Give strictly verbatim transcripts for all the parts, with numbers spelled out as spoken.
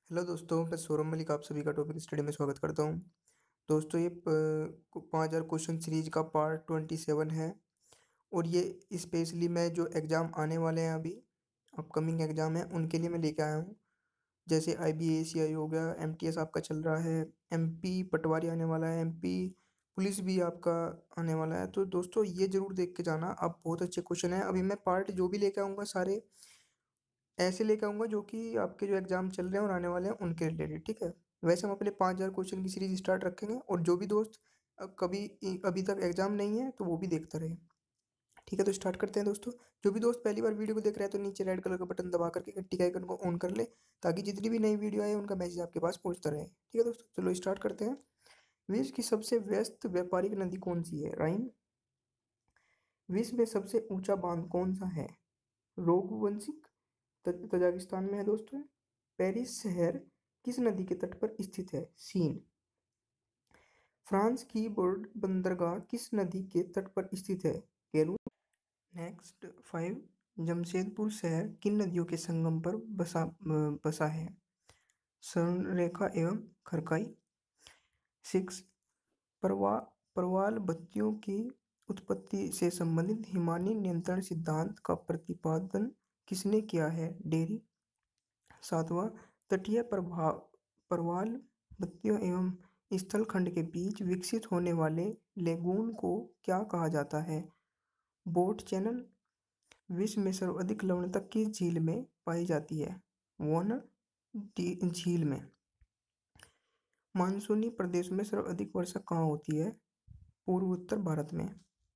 Hello दोस्तों, मैं सौरभ मलिक आप सभी का टॉपिक स्टडी में स्वागत करता हूं। दोस्तों, ये पाँच हज़ार क्वेश्चन सीरीज का पार्ट ट्वेंटी सेवन है और ये स्पेशली मैं जो एग्ज़ाम आने वाले हैं, अभी अपकमिंग एग्ज़ाम है, उनके लिए मैं लेके आया हूं। जैसे आई बी ए सी आई हो गया, एम टी एस आपका चल रहा है, एम पी पटवारी आने वाला है, एम पी पुलिस भी आपका आने वाला है। तो दोस्तों, ये ज़रूर देख के जाना, आप बहुत अच्छे क्वेश्चन हैं। अभी मैं पार्ट जो भी लेके आऊँगा सारे ऐसे लेके आऊँगा जो कि आपके जो एग्ज़ाम चल रहे हैं और आने वाले हैं उनके रिलेटेड, ठीक है। वैसे हम अपने पाँच हज़ार क्वेश्चन की सीरीज स्टार्ट रखेंगे और जो भी दोस्त अ, कभी इ- अभी तक एग्ज़ाम नहीं है तो वो भी देखता रहे, ठीक है। तो स्टार्ट करते हैं दोस्तों। जो भी दोस्त पहली बार वीडियो को देख रहे हैं तो नीचे रेड कलर का बटन दबा करके घंटी के आइकन को ऑन कर ले, ताकि जितनी भी नई वीडियो आए उनका मैसेज आपके पास पहुंचता रहे, ठीक है दोस्तों। चलो स्टार्ट करते हैं। विश्व की सबसे व्यस्त व्यापारिक नदी कौन सी है? राइन। विश्व में सबसे ऊंचा बांध कौन सा है? रोगवंशी तज- तजाकिस्तान में है दोस्तों। पेरिस शहर किस नदी के तट पर स्थित है? सीन। फ्रांस की बोर्ड बंदरगाह किस नदी के तट पर स्थित है? केरू। Next five. जमशेदपुर शहर किन नदियों के संगम पर बसा बसा है? स्वर्णरेखा एवं खरकाई। सिक्स। परवा परवाल बत्तियों की उत्पत्ति से संबंधित हिमानी नियंत्रण सिद्धांत का प्रतिपादन किसने किया है? डेरी। सातवां। तटीय प्रभाव प्रवाल बत्तियों एवं स्थलखंड के बीच विकसित होने वाले लेगून को क्या कहा जाता है? Boat channel. विश्व में सर्वाधिक लवणता किस झील में पाई जाती है? वोनर झील में। मानसूनी प्रदेशों में सर्वाधिक वर्षा कहाँ होती है? पूर्व उत्तर भारत में।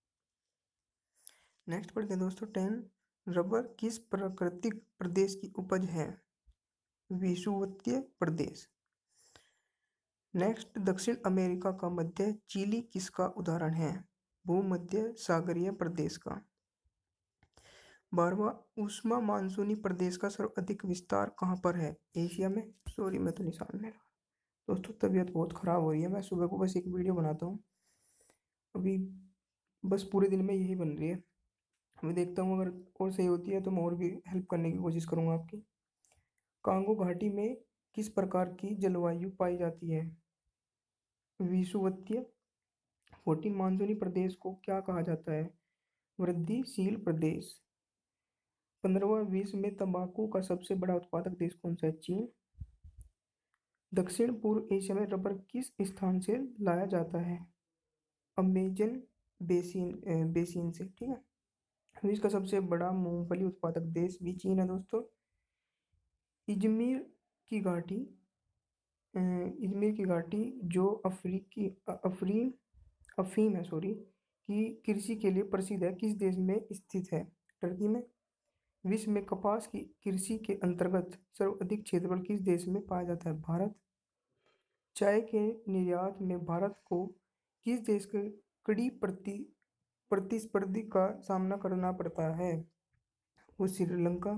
नेक्स्ट पढ़ते हैं दोस्तों टेन। रबर किस प्राकृतिक प्रदेश की उपज है? विषुवतीय प्रदेश। नेक्स्ट। दक्षिण अमेरिका का मध्य चिली किसका उदाहरण है? भूमध्य सागरीय प्रदेश का। बारहवां। उष्मा मानसूनी प्रदेश का सर्वाधिक विस्तार कहाँ पर है? एशिया में। सॉरी, मैं तो निशान ले रहा दोस्तों, तबीयत बहुत खराब हो रही है। मैं सुबह को बस एक वीडियो बनाता हूँ अभी, बस पूरे दिन में यही बन रही है। मैं देखता हूँ, अगर और सही होती है तो मैं और भी हेल्प करने की कोशिश करूँगा आपकी। कांगो घाटी में किस प्रकार की जलवायु पाई जाती है? विषुवतीय। फोर्टीन। मानसूनी प्रदेश को क्या कहा जाता है? वृद्धिशील प्रदेश। पंद्रहवा। विश्व में तंबाकू का सबसे बड़ा उत्पादक देश कौन सा है? चीन। दक्षिण पूर्व एशिया में रबर किस स्थान से लाया जाता है? अमेजन बेसिन अ, बेसिन से, ठीक है। विश्व का सबसे बड़ा मूंगफली उत्पादक देश भी चीन है दोस्तों। इजमिर की घाटी अ, इजमिर की घाटी जो अफ्रीकी अ, अफरीन अफीम है, सॉरी, की कृषि के लिए प्रसिद्ध है, किस देश में स्थित है? टर्की में। विश्व में कपास की कृषि के अंतर्गत सर्वाधिक क्षेत्रफल किस देश में पाया जाता है? भारत। चाय के निर्यात में भारत को किस देश के कड़ी प्रति प्रतिस्पर्धी का सामना करना पड़ता है? वो Sri Lanka.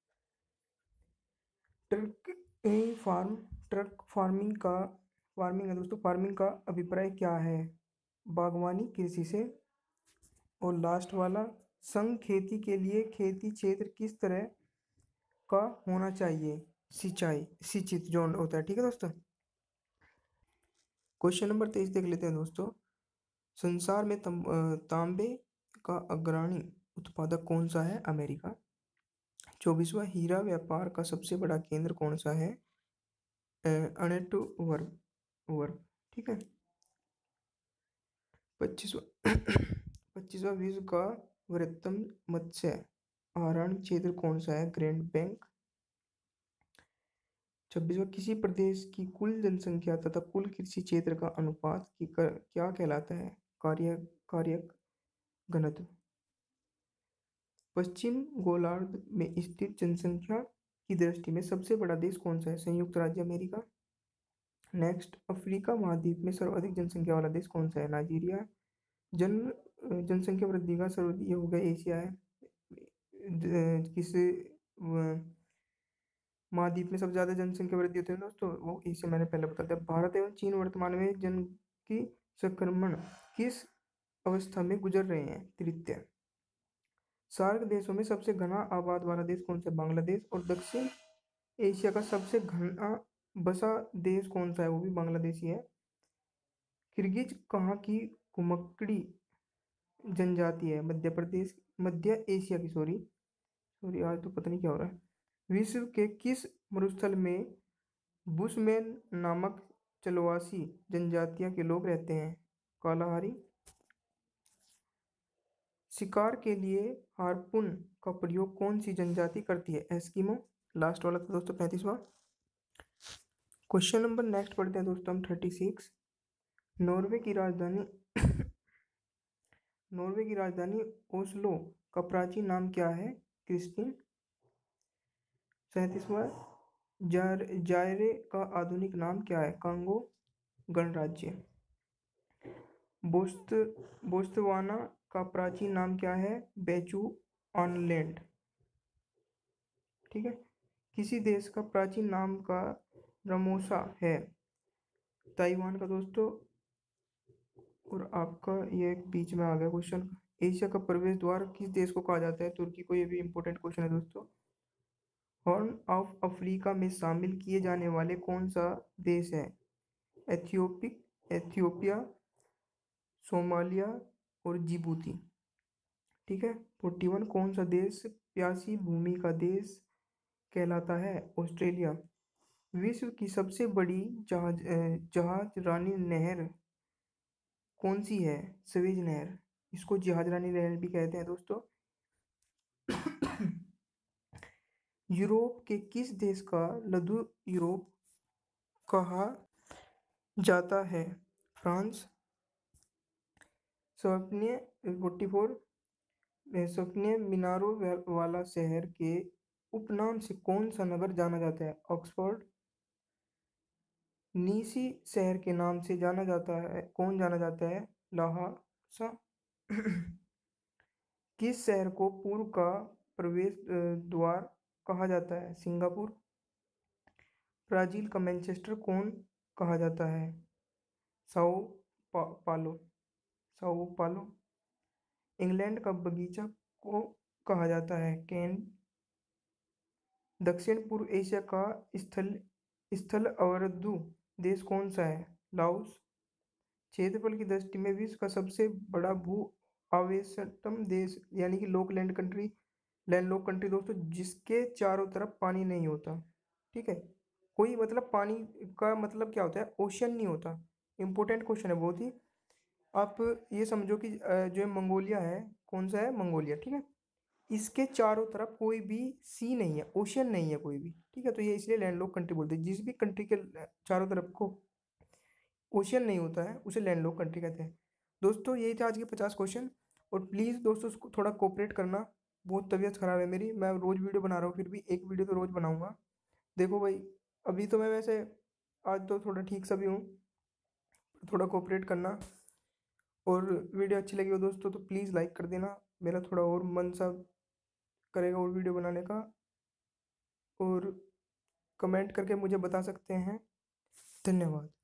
Truck a farm truck farming का फार्मिंग है दोस्तों, फार्मिंग का अभिप्राय क्या है? बागवानी कृषि से। और लास्ट वाला, संघ खेती के लिए खेती क्षेत्र किस तरह का होना चाहिए? सिंचाई सिंचित जोन होता है, ठीक है दोस्तों। क्वेश्चन नंबर तेईस देख लेते हैं दोस्तों। संसार में तम, अ, तांबे का अग्रणी उत्पादक कौन सा है? अमेरिका। चौबीसवा। हीरा व्यापार का सबसे बड़ा केंद्र कौन सा है? अनेटवर्प वर्प, ठीक है। पच्चीसवा। पच्चीसवा। विश्व का वृहत्तम मत्स्य आहरण क्षेत्र कौन सा है? Grand bank. छब्बीसवा। किसी प्रदेश की कुल जनसंख्या तथा कुल कृषि क्षेत्र का अनुपात की कर, क्या कहलाता है? कार्य कार्यक घनत्व। पश्चिम गोलार्ध में स्थित जनसंख्या की दृष्टि में सबसे बड़ा देश कौन सा है? संयुक्त राज्य अमेरिका। नेक्स्ट। अफ्रीका महाद्वीप में सर्वाधिक जनसंख्या वाला देश कौन सा है? नाइजीरिया। जन जनसंख्या वृद्धि का सर्वाधिक ये हो गया एशिया है। ज- किस अ, महाद्वीप में सबसे ज्यादा जनसंख्या वृद्धि होती है दोस्तों? वो एशिया, मैंने पहले बता दिया। भारत एवं चीन वर्तमान में जन की संक्रमण किस अवस्था में गुजर रहे हैं? तृतीय। सार्क देशों में सबसे घना आबाद वाला देश कौन सा है? बांग्लादेश। और दक्षिण एशिया का सबसे घना बसा देश कौन सा है? वो भी बांग्लादेशी है। किर्गिज कहाँ की घुमक्कड़ी जनजाति है? मध्य प्रदेश, मध्य एशिया की, सॉरी सॉरी आज तो पता नहीं क्या हो रहा है। विश्व के किस मरुस्थल में बुशमैन नामक चलवासी जनजातियां के लोग रहते हैं? कालाहारी। शिकार के लिए हार्पून का प्रयोग कौन सी जनजाति करती है? एस्किमो। लास्ट वाला था दोस्तों पैंतीसवां क्वेश्चन नंबर। नेक्स्ट पढ़ते हैं दोस्तों हम थर्टी सिक्स। नॉर्वे की राजधानी नॉर्वे की राजधानी ओस्लो का प्राचीन नाम क्या है? क्रिस्टिन। सैंतीसवां जार जायरे का आधुनिक नाम क्या है? कांगो गणराज्य। बोस्त बोत्सवाना का प्राचीन नाम क्या है? बेचुआनलैंड। ठीक है। किसी देश का प्राचीन नाम का रमोसा है? ताइवान का दोस्तों। और आपका ये बीच में आ गया क्वेश्चन। एशिया का प्रवेश द्वार किस देश को कहा जाता है? तुर्की को। ये भी इंपॉर्टेंट क्वेश्चन है दोस्तों। हॉर्न ऑफ अफ्रीका में शामिल किए जाने वाले कौन सा देश है? एथियोपिक एथियोपिया, सोमालिया और जिबूती। ठीक है। फोर्टी वन कौन सा देश प्यासी भूमि का देश कहलाता है? ऑस्ट्रेलिया। विश्व की सबसे बड़ी जहाज जहाज रानी नहर कौन सी है? स्वेज नहर। इसको जहाज रानी नहर भी कहते हैं दोस्तों। यूरोप के किस देश का लघु यूरोप कहा जाता है? फ्रांस। स्वप्न फोर्टी फोर स्वप्न मीनारों वाला शहर के उपनाम से कौन सा नगर जाना जाता है? ऑक्सफोर्ड। नीसी शहर के नाम से जाना जाता है कौन जाना जाता है? लाहासा। किस शहर को पूर्व का प्रवेश द्वार कहा जाता है? सिंगापुर। ब्राजील का मैनचेस्टर कौन कहा जाता है? साओ पा, पालो साओ पालो। इंग्लैंड का बगीचा को कहा जाता है? कैन। दक्षिण पूर्व एशिया का स्थल स्थल अवरुद्ध देश कौन सा है? लाओस। क्षेत्रफल की दृष्टि में विश्व का सबसे बड़ा भू आवेशतम देश यानी कि लोक लैंड कंट्री लैंडलॉक कंट्री दोस्तों, जिसके चारों तरफ पानी नहीं होता। ठीक है। कोई मतलब पानी का मतलब क्या होता है? ओशन नहीं होता। इंपॉर्टेंट क्वेश्चन है बहुत ही। आप ये समझो कि जो मंगोलिया है, कौन सा है? मंगोलिया। ठीक है। इसके चारों तरफ कोई भी सी नहीं है, ओशन नहीं है कोई भी। ठीक है। तो ये इसलिए लैंडलॉक कंट्री बोलते हैं। जिस भी कंट्री के चारों तरफ को ओशन नहीं होता है उसे लैंडलॉक कंट्री कहते हैं। दोस्तों यही थे आज के पचास क्वेश्चन। और प्लीज़ दोस्तों उसको थोड़ा कोऑपरेट करना। बहुत तबीयत ख़राब है मेरी, मैं रोज़ वीडियो बना रहा हूँ, फिर भी एक वीडियो तो रोज़ बनाऊँगा। देखो भाई, अभी तो मैं वैसे आज तो थोड़ा ठीक सा भी हूँ। थोड़ा कोऑपरेट करना। और वीडियो अच्छी लगी हो दोस्तों तो प्लीज़ लाइक कर देना। मेरा थोड़ा और मन सा करेगा और वीडियो बनाने का। और कमेंट करके मुझे बता सकते हैं। धन्यवाद।